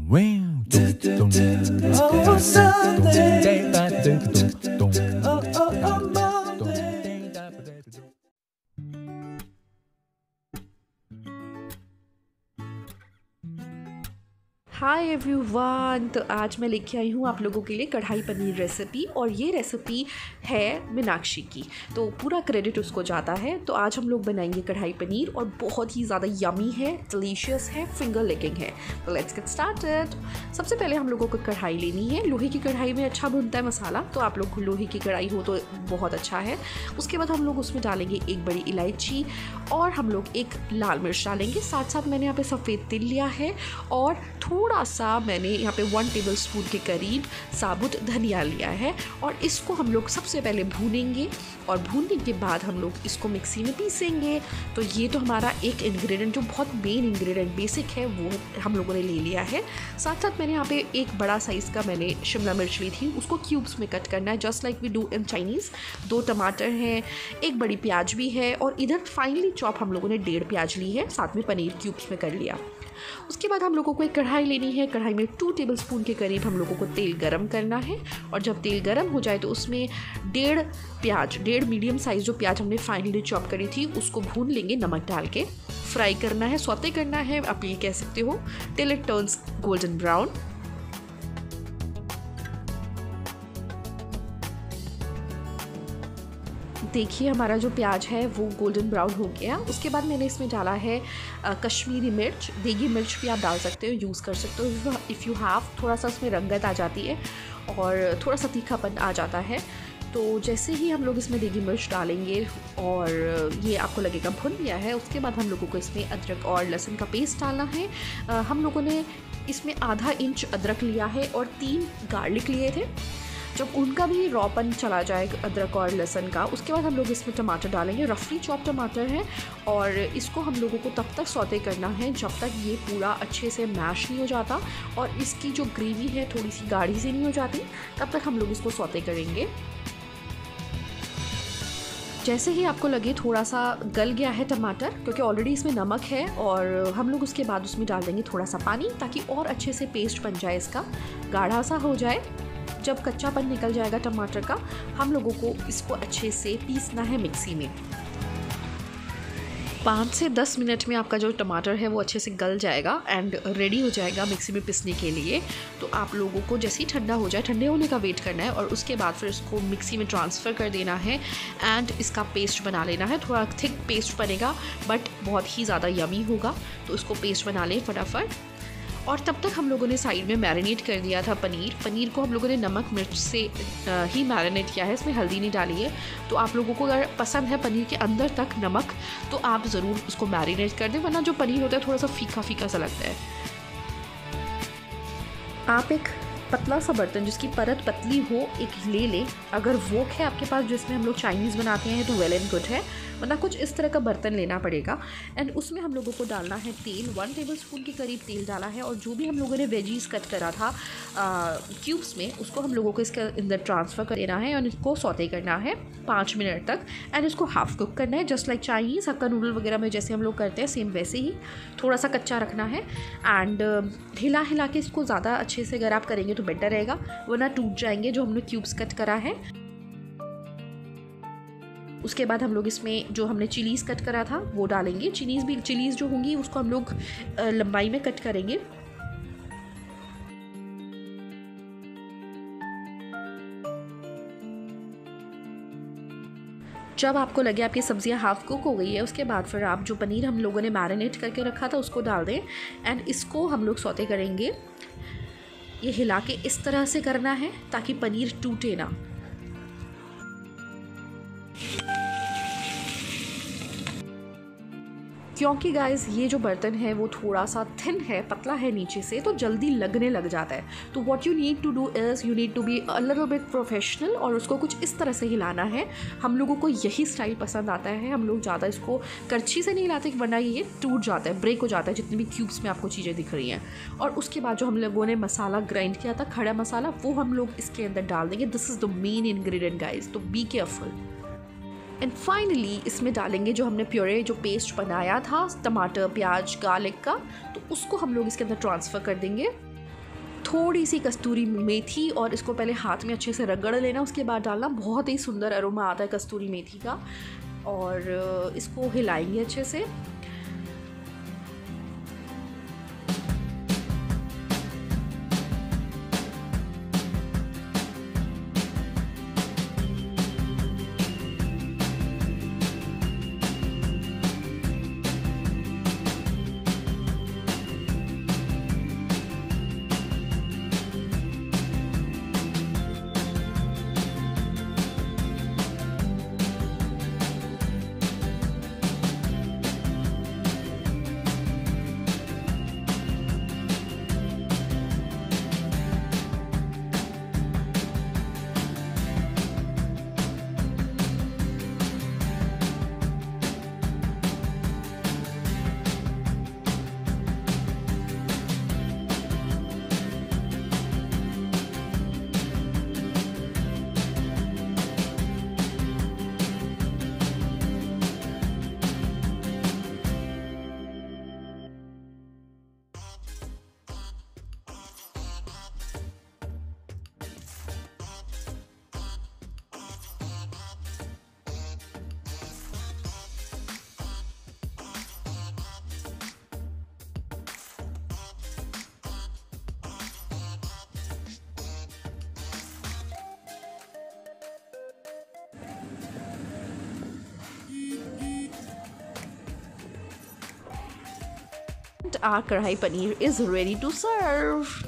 Oh, Sunday. Oh, Monday. Hi everyone, तो आज मैं लेके आई हूँ आप लोगों के लिए कढ़ाई पनीर रेसिपी। और ये रेसिपी है मीनाक्षी की, तो पूरा क्रेडिट उसको जाता है। तो आज हम लोग बनाएंगे कढ़ाई पनीर और बहुत ही ज़्यादा यमी है, डिलीशियस है, फिंगर लिकिंग है। तो लेट्स गेट स्टार्टेड। सबसे पहले हम लोगों को कढ़ाई लेनी है। लोहे की कढ़ाई में अच्छा भुनता है मसाला, तो आप लोग लोहे की कढ़ाई हो तो बहुत अच्छा है। उसके बाद हम लोग उसमें डालेंगे एक बड़ी इलायची और हम लोग एक लाल मिर्च डालेंगे। साथ साथ मैंने यहाँ पे सफ़ेद तिल लिया है और थोड़ा सा मैंने यहाँ पे 1 टेबलस्पून के करीब साबुत धनिया लिया है। और इसको हम लोग सबसे पहले भूनेंगे और भूनने के बाद हम लोग इसको मिक्सी में पीसेंगे। तो ये तो हमारा एक इंग्रेडिएंट जो बहुत मेन इंग्रेडिएंट बेसिक है वो हम लोगों ने ले लिया है। साथ साथ मैंने यहाँ पे एक बड़ा साइज़ का मैंने शिमला मिर्च ली थी, उसको क्यूब्स में कट करना है just like we do in Chinese. 2 टमाटर हैं, एक बड़ी प्याज भी है और इधर फाइनली चॉप हम लोगों ने 1.5 प्याज ली है, साथ में पनीर क्यूब्स में कर लिया। उसके बाद हम लोगों को एक कढ़ाई लेनी है। कढ़ाई में 2 टेबलस्पून के करीब हम लोगों को तेल गरम करना है और जब तेल गरम हो जाए तो उसमें 1.5 मीडियम साइज़ जो प्याज हमने फाइनली चॉप करी थी उसको भून लेंगे नमक डाल के। फ्राई करना है, सौते करना है, आप ये कह सकते हो, till it turns golden brown. देखिए हमारा जो प्याज है वो गोल्डन ब्राउन हो गया। उसके बाद मैंने इसमें डाला है कश्मीरी मिर्च, देगी मिर्च भी आप डाल सकते हो, यूज़ कर सकते हो इफ़ यू हैव। थोड़ा सा उसमें रंगत आ जाती है और थोड़ा सा तीखापन आ जाता है। तो जैसे ही हम लोग इसमें देगी मिर्च डालेंगे और ये आपको लगेगा भुन गया है, उसके बाद हम लोगों को इसमें अदरक और लहसुन का पेस्ट डालना है। हम लोगों ने इसमें आधा इंच अदरक लिया है और 3 गार्लिक लिए थे। जब उनका भी रॉपन चला जाए अदरक और लहसुन का, उसके बाद हम लोग इसमें टमाटर डालेंगे। रफली चॉप टमाटर है और इसको हम लोगों को तब तक सौते करना है जब तक ये पूरा अच्छे से मैश नहीं हो जाता और इसकी जो ग्रेवी है थोड़ी सी गाढ़ी सी नहीं हो जाती, तब तक हम लोग इसको सौते करेंगे। जैसे ही आपको लगे थोड़ा सा गल गया है टमाटर, क्योंकि ऑलरेडी इसमें नमक है, और हम लोग उसके बाद उसमें डाल देंगे थोड़ा सा पानी ताकि और अच्छे से पेस्ट बन जाए, इसका गाढ़ा सा हो जाए। जब कच्चापन निकल जाएगा टमाटर का, हम लोगों को इसको अच्छे से पीसना है मिक्सी में। 5 से 10 मिनट में आपका जो टमाटर है वो अच्छे से गल जाएगा एंड रेडी हो जाएगा मिक्सी में पीसने के लिए। तो आप लोगों को जैसे ही ठंडा हो जाए, ठंडे होने का वेट करना है और उसके बाद फिर इसको मिक्सी में ट्रांसफ़र कर देना है एंड इसका पेस्ट बना लेना है। थोड़ा थिक पेस्ट बनेगा बट बहुत ही ज़्यादा यमी होगा, तो इसको पेस्ट बना लें फटाफट। और तब तक हम लोगों ने साइड में मैरिनेट कर दिया था पनीर को हम लोगों ने नमक मिर्च से ही मैरिनेट किया है, इसमें हल्दी नहीं डाली है। तो आप लोगों को अगर पसंद है पनीर के अंदर तक नमक, तो आप ज़रूर उसको मैरिनेट कर दें, वरना जो पनीर होता है थोड़ा सा फीका फीका सा लगता है। आप एक पतला सा बर्तन जिसकी परत पतली हो एक ले लें। अगर वोक है आपके पास जिसमें हम लोग चाइनीज़ बनाते हैं तो वेल एंड गुड है, वरना कुछ इस तरह का बर्तन लेना पड़ेगा। एंड उसमें हम लोगों को डालना है तेल। 1 टेबलस्पून के करीब तेल डाला है और जो भी हम लोगों ने वेजीज कट करा था क्यूब्स में, उसको हम लोगों को इसके अंदर ट्रांसफ़र कर देना है और इसको सौते करना है 5 मिनट तक। एंड इसको हाफ़ कुक करना है just like Chinese hakka noodle वगैरह में जैसे हम लोग करते हैं, सेम वैसे ही थोड़ा सा कच्चा रखना है। एंड हिला हिला के इसको ज़्यादा अच्छे से अगर आप करेंगे तो बेटर रहेगा, वरना टूट जाएंगे जो हमने क्यूब्स कट करा है। उसके बाद हम लोग इसमें जो हमने चिलीज़ कट करा था वो डालेंगे। चिलीज़ जो होंगी उसको हम लोग लंबाई में कट करेंगे। जब आपको लगे आपकी सब्ज़ियाँ हाफ़ कुक हो गई है, उसके बाद फिर आप जो पनीर हम लोगों ने मैरिनेट करके रखा था उसको डाल दें एंड इसको हम लोग सौते करेंगे। ये हिला के इस तरह से करना है ताकि पनीर टूटे ना। क्योंकि गाइस ये जो बर्तन है वो थोड़ा सा थिन है, पतला है नीचे से, तो जल्दी लगने लग जाता है। तो what you need to do is you need to be a little bit professional और उसको कुछ इस तरह से हिलाना है। हम लोगों को यही स्टाइल पसंद आता है, हम लोग ज़्यादा इसको करछी से नहीं हिलाते वरना ये टूट जाता है, ब्रेक हो जाता है जितनी भी क्यूब्स में आपको चीज़ें दिख रही हैं। और उसके बाद जो हम लोगों ने मसाला ग्राइंड किया था, खड़ा मसाला, वो हम लोग इसके अंदर डाल देंगे। This is the main ingredient guys, तो बी केयरफुल। एंड फाइनली इसमें डालेंगे जो हमने प्योरे जो पेस्ट बनाया था टमाटर प्याज गार्लिक का, तो उसको हम लोग इसके अंदर ट्रांसफ़र कर देंगे। थोड़ी सी कस्तूरी मेथी और इसको पहले हाथ में अच्छे से रगड़ लेना, उसके बाद डालना। बहुत ही सुंदर अरोमा आता है कस्तूरी मेथी का। और इसको हिलाएंगे अच्छे से। Our kadhai paneer is ready to serve.